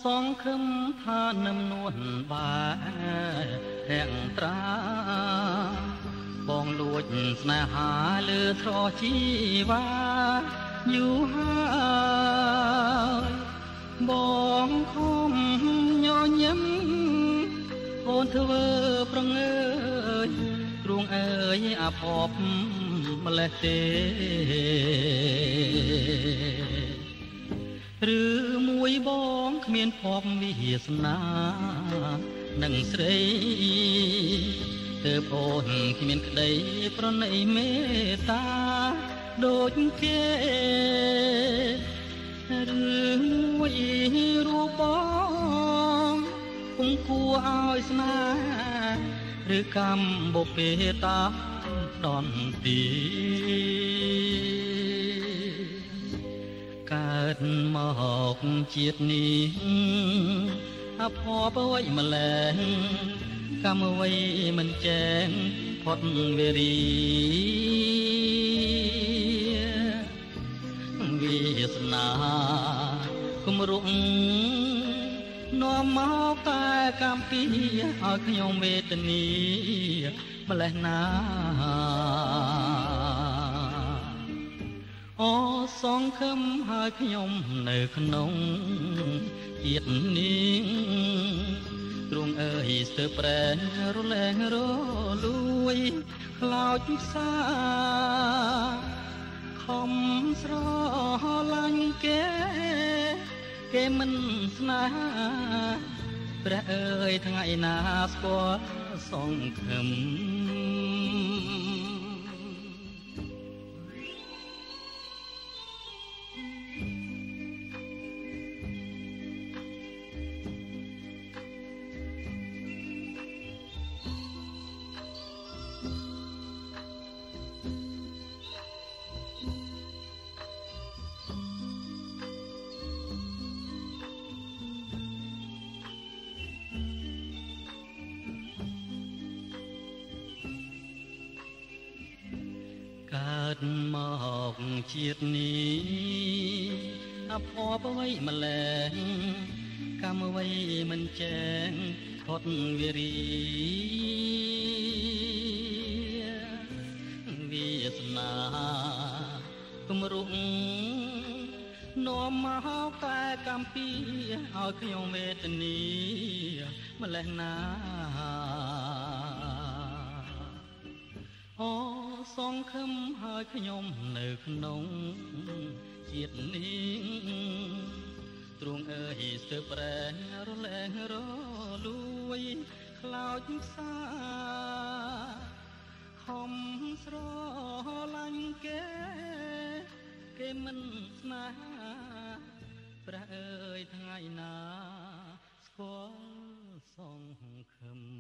សងខឹមថានឹមនួនបាធាំងត្រាបងលួចស្នេហាលើស្រជីវ៉ាយូរហើយបងខំញញឹមអូនធ្វើប្រងើយទ្រូងអើយអាភពម្លេះទេឬមួយបងគ្មានភពវាសនានឹងស្រីទើបអូនគ្មានក្តីប្រណីមេត្តាដូចគេឬមួយរូបបងគង់គួរឲ្យស្នេហ៍ឬកម្មបុពេតាដនទីកើតមកជាតិនេះអភ័ព្វអ្វីម្លេះកម្មអ្វីមិនចែងផុតវេរីវាសនាគំរុកនាំមកតែកម្មពីឲ្យខ្ញុំវេទនីម្លេះណាអូសងខឹមហើយខ្ញុំនៅក្នុងជាតិនេះទ្រង់អើយស្ទើរប្រែរលែងរលួយខ្លោចផ្សាខំស្រឡាញ់គេមិនស្នេហាព្រះអើយថ្ងៃណាស្គាល់សងខឹមកើតមកជាតិនេះអភ័ព្វអ្វីម្លេះកម្មអ្វីមិនចែងផុតវេរីវាសនាគំរុកនាំមកតែកម្មពីឲ្យខ្ញុំវេទនីម្លេះណាអូសងខឹមហើយខ្ញុំនៅក្នុងជាតិនេះទ្រង់អើយស្ទើរប្រែរលែងរលួយខ្លោចផ្សាខំស្រឡាញ់គេមិនស្នេហាព្រះអើយថ្ងៃណាស្គាល់សងខឹម